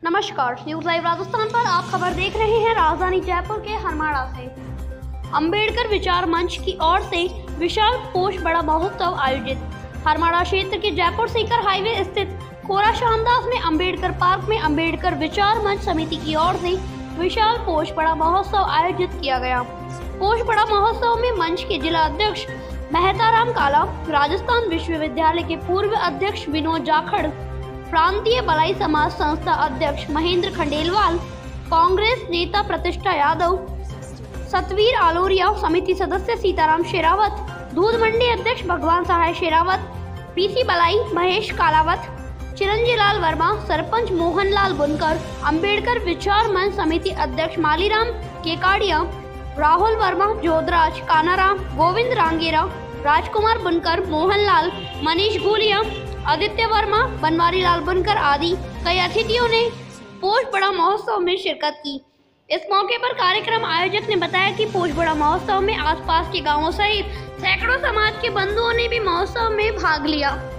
नमस्कार, news live Rajasthan पर आप खबर देख रहे हैं। राजधानी जयपुर के हरमाड़ा से अंबेडकर विचार मंच की ओर से विशाल पोष बड़ा महोत्सव आयोजित। हरमाड़ा क्षेत्र के जयपुर सीकर हाईवे स्थित कोरा श्यामदास में अंबेडकर पार्क में अंबेडकर विचार मंच समिति की ओर से विशाल पोष बड़ा महोत्सव आयोजित किया गया। पोष बड़ा महोत्सव में मंच के जिला अध्यक्ष मेहताराम काला, राजस्थान विश्वविद्यालय के पूर्व अध्यक्ष विनोद जाखड़, प्रांतीय बलाई समाज संस्था अध्यक्ष महेंद्र खंडेलवाल, कांग्रेस नेता प्रतिष्ठा यादव, सतवीर आलोरिया, समिति सदस्य सीताराम शेरावत, दूध मंडी अध्यक्ष भगवान सहाय शेरावत, पीसी बलाई महेश कालावत, चिरंजीलाल वर्मा, सरपंच मोहनलाल बुनकर, अंबेडकर विचार मंच समिति अध्यक्ष मालीराम केकाड़िया, राहुल वर्मा, जोधराज कानाराम, गोविंद रांगेरा, राजकुमार बुनकर, मोहनलाल, मनीष गुलिया, आदित्य वर्मा, बनवारी लाल बुनकर आदि कई अतिथियों ने पोष बड़ा महोत्सव में शिरकत की। इस मौके पर कार्यक्रम आयोजक ने बताया कि पोष बड़ा महोत्सव में आसपास के गांवों सहित सैकड़ों समाज के बंधुओं ने भी महोत्सव में भाग लिया।